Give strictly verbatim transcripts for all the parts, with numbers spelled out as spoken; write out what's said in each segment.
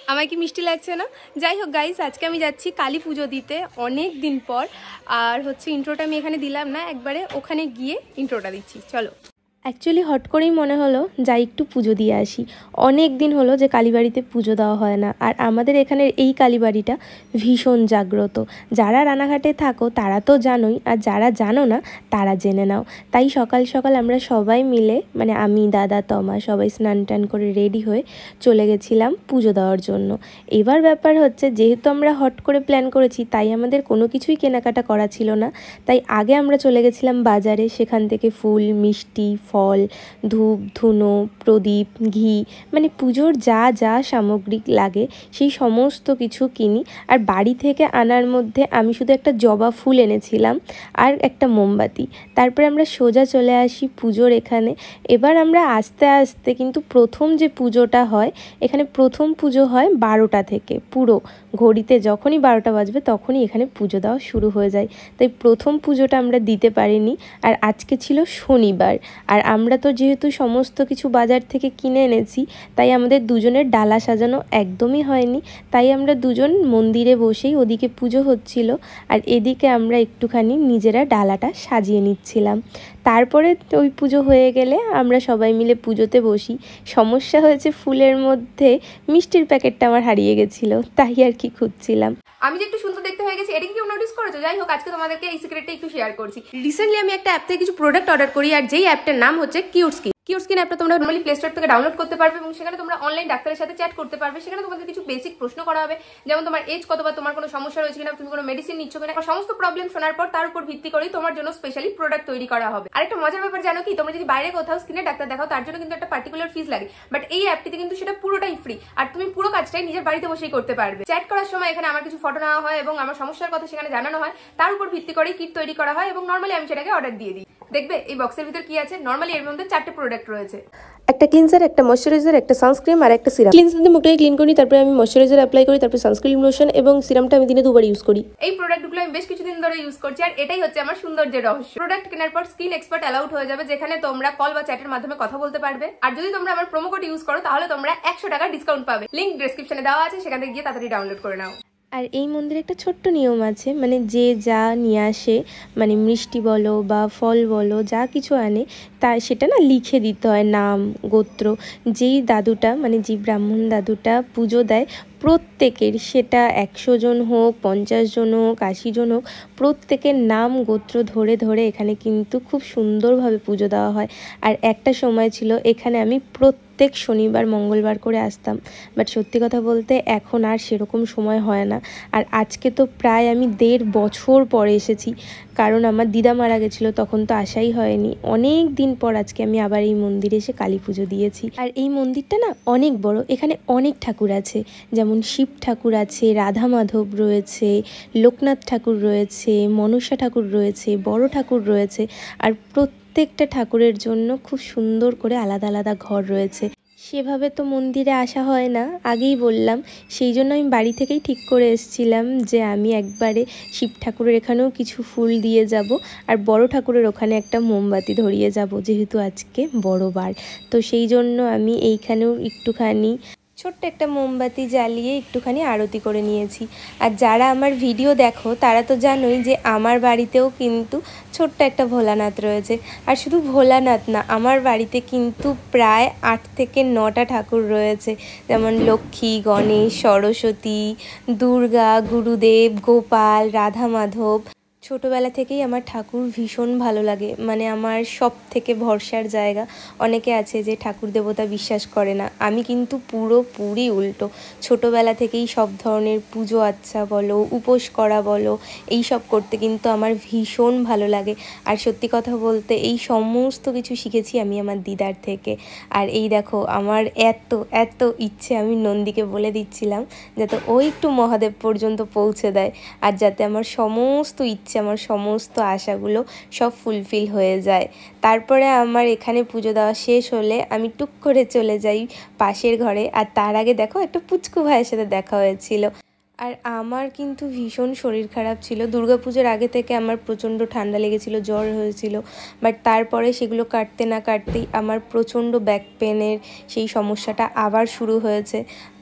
আমার কি মিষ্টি লাগছে না? যাই হোক গাইস, আজকে আমি যাচ্ছি কালী পুজো দিতে অনেক দিন পর। আর হচ্ছে ইন্ট্রোটা আমি এখানে দিলাম না, একবারে ওখানে গিয়ে ইন্ট্রোটা দিচ্ছি। চলো। অ্যাকচুয়ালি হট করেই মনে হলো যাই একটু পুজো দিয়ে আসি। অনেক দিন হলো যে কালীবাড়িতে পুজো দেওয়া হয় না। আর আমাদের এখানের এই কালীবাড়িটা ভীষণ জাগ্রত। যারা রানাঘাটে থাকো তারা তো জানোই, আর যারা জানো না তারা জেনে নাও। তাই সকাল সকাল আমরা সবাই মিলে, মানে আমি, দাদা, তমা সবাই স্নান টান করে রেডি হয়ে চলে গেছিলাম পুজো দেওয়ার জন্য। এবার ব্যাপার হচ্ছে, যেহেতু আমরা হট করে প্ল্যান করেছি তাই আমাদের কোনো কিছুই কেনাকাটা করা ছিল না। তাই আগে আমরা চলে গেছিলাম বাজারে, সেখান থেকে ফুল, মিষ্টি, ফল, ধূপ, ধুনো, প্রদীপ, ঘি, মানে পুজোর যা যা সামগ্রী লাগে সেই সমস্ত কিছু কিনি। আর বাড়ি থেকে আনার মধ্যে আমি শুধু একটা জবা ফুল এনেছিলাম আর একটা মোমবাতি। তারপরে আমরা সোজা চলে আসি পুজোর এখানে। এবার আমরা আস্তে আস্তে, কিন্তু প্রথম যে পুজোটা হয় এখানে, প্রথম পুজো হয় বারোটা থেকে। পুরো ঘড়িতে যখনই বারোটা বাজবে তখনই এখানে পুজো দেওয়া শুরু হয়ে যায়। তাই প্রথম পুজোটা আমরা দিতে পারিনি। আর আজকে ছিল শনিবার, আর আমরা তো যেহেতু সমস্ত কিছু বাজার থেকে কিনে এনেছি তাই আমাদের দুজনের ডালা সাজানো একদমই হয়নি। তাই আমরা দুজন মন্দিরে বসেই, ওদিকে পুজো হচ্ছিল আর এদিকে আমরা একটুখানি নিজেরা ডালাটা সাজিয়ে নিচ্ছিলাম। তারপরে ওই পুজো হয়ে গেলে আমরা সবাই মিলে পুজোতে বসি। সমস্যা হয়েছে, ফুলের মধ্যে মিষ্টির প্যাকেটটা আমার হারিয়ে গেছিলো, তাই আর কি খুঁজছিলাম। আমি যে একটু সুন্দর দেখতে হয়ে গেছি, এটা কি কেউ নোটিস করেছো? যাই হোক, আজকে তোমাদেরকে এই সিক্রেটটা একটু শেয়ার করছি। রিসেন্টলি আমি একটা অ্যাপ থেকে কিছু প্রোডাক্ট অর্ডার করি, আর যেই অ্যাপটার নাম হচ্ছে কিউট স্কিন। কিউট স্কিন অ্যাপটা তোমরা নর্মালি প্লে স্টোর থেকে ডাউনলোড করতে পারবে এবং সেখানে তোমরা অনলাইন ডাক্তারের সাথে চ্যাট করতে পারবে। সেখানে তোমাদের কিছু বেসিক প্রশ্ন করা হবে, যেমন তোমার এজ কত, বা তোমার কোনো সমস্যা রয়েছে কিনা, তুমি কোনো মেডিসিন নিচ্ছ কিনা, সমস্ত প্রবলেম শোনার পর তার উপর ভিত্তি করেই তোমার জন্য স্পেশালি প্রোডাক্ট তৈরি করা হবে। আর একটা মজার ব্যাপার জানো কি, তোমরা যদি বাইরে কোথাও স্কিনের ডাক্তার দেখাও তার জন্য কিন্তু একটা পার্টিকুলার ফিস লাগে, বাট এই অ্যাপটিতে কিন্তু সেটা পুরোটাই ফ্রি। আর তুমি পুরো কাজটাই নিজের বাড়িতে বসেই করতে পারবে। চ্যাট করার সময় এখানে আমার কিছু ফটো নেওয়া হয় এবং আমার সমস্যার কথা সেখানে জানানো হয়, তার উপর ভিত্তি করেই কিট তৈরি করা হয় এবং নর্মালি আমি সেটাকে অর্ডার দিয়ে দিই। দেখবে এই বক্সের ভিতর কি আছে। নর্মালি এর মধ্যে চারটে প্রোডাক্ট রয়েছে, একটা ক্লিনজার, একটা ময়শ্চারাইজার, একটা সানস্ক্রিন আর একটা সিরাম। ক্লিনজার দিয়ে মুখটাকে ক্লিন করি, তারপরে আমি ময়শ্চারাইজার অ্যাপ্লাই করি, তারপরে সানস্ক্রিন লোশন এবং সিরামটা আমি দিনে দুবার ইউজ করি। এই প্রোডাক্টগুলো আমি বেশ কিছুদিন ধরে ইউজ করছি, আর এটাই হচ্ছে আমার সৌন্দর্যের রহস্য। প্রোডাক্ট কেনার পর স্কিন এক্সপার্ট অ্যালাউড হয়ে যাবে, যেখানে তোমরা কল বা চ্যাটের মাধ্যমে কথা বলতে পারবে। আর যদি তোমরা আমার প্রোমো কোড ইউজ করো তাহলে তোমরা একশো টাকা ডিসকাউন্ট পাবে। লিংক ডেসক্রিপশনে দেওয়া আছে, সেখান থেকে গিয়ে তাড়াতাড়ি ডাউনলোড করে নাও। আর এই মন্দিরে একটা ছোট্ট নিয়ম আছে, মানে যে যা নিয়ে আসে, মানে মিষ্টি বলো বা ফল বলো, যা কিছু আনে তা সেটা না লিখে দিতে হয়, নাম, গোত্র। যেই দাদুটা, মানে যে ব্রাহ্মণ দাদুটা পুজো দেয় প্রত্যেকের, সেটা একশো জন হোক, পঞ্চাশ জন হোক, আশি জন হোক, প্রত্যেকের নাম গোত্র ধরে ধরে এখানে কিন্তু খুব সুন্দরভাবে পুজো দেওয়া হয়। আর একটা সময় ছিল এখানে আমি প্রত্যেক শনিবার মঙ্গলবার করে আসতাম, বাট সত্যি কথা বলতে এখন আর সেরকম সময় হয় না। আর আজকে তো প্রায় আমি দেড় বছর পরে এসেছি, কারণ আমার দিদা মারা গেছিলো, তখন তো আসাই হয়নি। অনেক দিন পর আজকে আমি আবার এই মন্দিরে এসে কালী পুজো দিয়েছি। আর এই মন্দিরটা না অনেক বড়, এখানে অনেক ঠাকুর আছে, যেমন শিব ঠাকুর আছে, রাধা মাধব রয়েছে, লোকনাথ ঠাকুর রয়েছে, মনসা ঠাকুর রয়েছে, বড় ঠাকুর রয়েছে। আর প্রত্যেকটা ঠাকুরের জন্য খুব সুন্দর করে আলাদা আলাদা ঘর রয়েছে। সেভাবে তো মন্দিরে আসা হয় না, আগেই বললাম। সেই জন্য আমি বাড়ি থেকেই ঠিক করে এসেছিলাম যে আমি একবারে শিব ঠাকুরের এখানেও কিছু ফুল দিয়ে যাব, আর বড় ঠাকুরের ওখানে একটা মোমবাতি ধরিয়ে যাব, যেহেতু আজকে বড় বার। তো সেই জন্য আমি এইখানেও একটুখানি ছোট্ট একটা মোমবাতি জ্বালিয়ে একটুখানি আরতি করে নিয়েছি। আর যারা আমার ভিডিও দেখো তারা তো জানোই যে আমার বাড়িতেও কিন্তু ছোট্ট একটা ভোলানাথ রয়েছে। আর শুধু ভোলানাথ না, আমার বাড়িতে কিন্তু প্রায় আট থেকে নটা ঠাকুর রয়েছে, যেমন লক্ষ্মী, গণেশ, সরস্বতী, দুর্গা, গুরুদেব, গোপাল, রাধা মাধব। ছোটোবেলা থেকেই আমার ঠাকুর ভীষণ ভালো লাগে, মানে আমার সব থেকে ভরসার জায়গা। অনেকে আছে যে ঠাকুর দেবতা বিশ্বাস করে না, আমি কিন্তু পুরোপুরি উল্টো। ছোটোবেলা থেকেই সব ধরনের পুজো আচ্ছা বলো, উপোস করা বলো, এই সব করতে কিন্তু আমার ভীষণ ভালো লাগে। আর সত্যি কথা বলতে এই সমস্ত কিছু শিখেছি আমি আমার দিদার থেকে। আর এই দেখো, আমার এত এত ইচ্ছে, আমি নন্দীকে বলে দিচ্ছিলাম যাতে ও একটু মহাদেব পর্যন্ত পৌঁছে দেয়, আর যাতে আমার সমস্ত ইচ্ছে, আমার সমস্ত আশাগুলো সব ফুলফিল হয়ে যায়। তারপরে আমার এখানে পুজো দেওয়া শেষ হলে আমি টুক করে চলে যাই পাশের ঘরে। আর তার আগে দেখো, একটা পুচকু ভাইয়ের সাথে দেখা হয়েছিল। আর আমার কিন্তু ভীষণ শরীর খারাপ ছিল, দুর্গাপুজোর আগে থেকে আমার প্রচণ্ড ঠান্ডা লেগেছিল, জ্বর হয়েছিল। বাট তারপরে সেগুলো কাটতে না কাটতেই আমার প্রচণ্ড ব্যাক পেনের সেই সমস্যাটা আবার শুরু হয়েছে।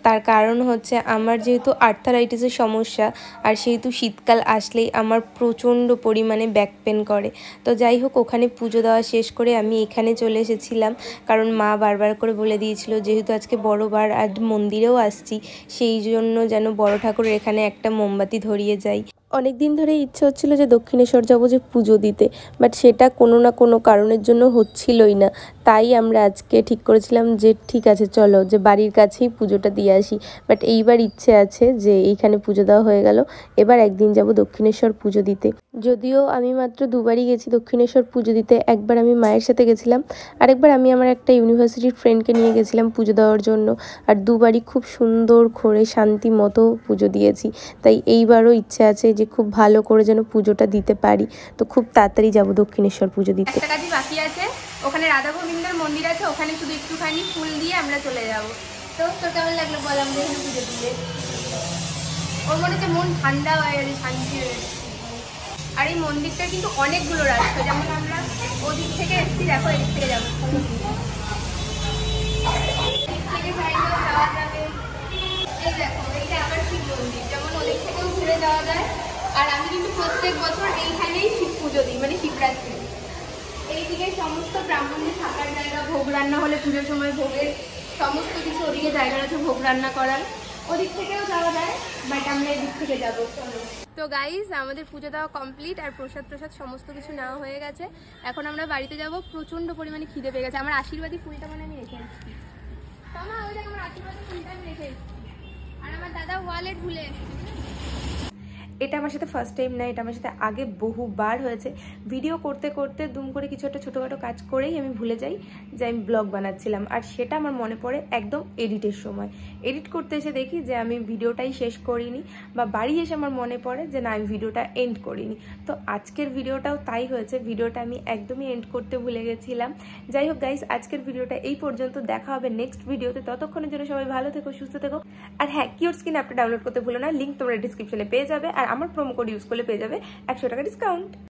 তার কারণ হচ্ছে আমার যেহেতু আর্থারাইটিসের সমস্যা, আর সেহেতু শীতকাল আসলেই আমার প্রচণ্ড পরিমাণে ব্যাক পেন করে। তো যাই হোক, ওখানে পুজো দেওয়া শেষ করে আমি এখানে চলে এসেছিলাম, কারণ মা বারবার করে বলে দিয়েছিল যেহেতু আজকে বড় বার আর মন্দিরেও আসছি, সেই জন্য যেন বড় ঠাকুরের এখানে একটা মোমবাতি ধরিয়ে যাই। অনেক দিন ধরে ইচ্ছে হচ্ছিল যে দক্ষিণেশ্বর যাবো যে পুজো দিতে, বাট সেটা কোনো না কোনো কারণের জন্য হচ্ছিলই না। তাই আমরা আজকে ঠিক করেছিলাম যে ঠিক আছে চলো, যে বাড়ির কাছেই পুজোটা দিয়ে আসি। বাট এইবার ইচ্ছে আছে যে এইখানে পুজো দেওয়া হয়ে গেল, এবার একদিন যাব দক্ষিণেশ্বর পুজো দিতে। যদিও আমি মাত্র দুবারই গেছি দক্ষিণেশ্বর পুজো দিতে। একবার আমি মায়ের সাথে গেছিলাম, আরেকবার আমি আমার একটা ইউনিভার্সিটির ফ্রেন্ডকে নিয়ে গেছিলাম পুজো দেওয়ার জন্য। আর দুবারই খুব সুন্দর করে শান্তি মতো পুজো দিয়েছি। তাই এইবারও ইচ্ছে আছে যে খুব ভালো করে যেন পুজোটা দিতে পারি। তো খুব তাড়াতাড়ি যাব দক্ষিণেশ্বর পুজো দিতে। একটা কাজই বাকি আছে, ওখানে রাধা গোবিন্দের মন্দির আছে, ওখানে শুধু একটুখানি ফুল দিয়ে আমরা চলে যাব। তো তোর কেমন লাগলো বল আমাদের এখানে পুজো দিয়ে? ওর মনে হচ্ছে মন ঠান্ডা হয়ে গেছে, শান্তি হয়ে গেছে। আর এই মন্দিরটা কিন্তু অনেকগুলো রাস্তা, যেমন আমরা ওদিক থেকে এসেছি, দেখো এদিক থেকে যাবো, যাওয়া যাবে। এই দেখো এইটা আবার শিব মন্দির, যেমন ওদিক থেকেও ঘুরে যাওয়া যায়। আর আমি কিন্তু প্রত্যেক বছর এইখানেই শিব পুজো দিই, মানে শিবরাত্রি। এইদিকে সমস্ত ব্রাহ্মণদের থাকার জায়গা, ভোগ রান্না হলে পুজোর সময় ভোগের সমস্ত কিছু ওদিকে জায়গা আছে ভোগ রান্না করার। ওদিক থেকেও যাওয়া যায়, বাট আমরা এদিক থেকে যাবো। তো গাইজ, আমাদের পুজো দেওয়া কমপ্লিট আর প্রসাদ প্রসাদ সমস্ত কিছু নেওয়া হয়ে গেছে। এখন আমরা বাড়িতে যাব। প্রচণ্ড পরিমাণে খিদে পেয়ে গেছে। আমার আশীর্বাদী ফুলটা মানে আমি রেখে এসেছি, ওই দেখ আমার আশীর্বাদী ফুলটা আমি রেখে এসেছি। আর আমার দাদা ওয়ালেট ভুলে এসেছে। এটা আমার সাথে ফার্স্ট টাইম না, এটা আমার সাথে আগে বহুবার হয়েছে। ভিডিও করতে করতে দুম করে কিছু একটা ছোটোখাটো কাজ করেই আমি ভুলে যাই যে আমি ব্লগ বানাচ্ছিলাম, আর সেটা আমার মনে পড়ে একদম এডিটের সময়। এডিট করতে এসে দেখি যে আমি ভিডিওটাই শেষ করিনি, বা বাড়ি এসে আমার মনে পড়ে যে না আমি ভিডিওটা এন্ড করিনি। তো আজকের ভিডিওটাও তাই হয়েছে, ভিডিওটা আমি একদমই এন্ড করতে ভুলে গেছিলাম। যাই হোক গাইস, আজকের ভিডিওটা এই পর্যন্ত। দেখা হবে নেক্সট ভিডিওতে। ততক্ষণের জন্য সবাই ভালো থেকো, সুস্থ থেকো। আর হ্যাঁ, কিউট স্কিন অ্যাপটা ডাউনলোড করতে ভুলো না, লিঙ্ক তোমরা ডিসক্রিপশনে পেয়ে যাবে। আর আমার প্রোমো কোড ইউজ করলে পেয়ে যাবে একশো টাকা ডিসকাউন্ট।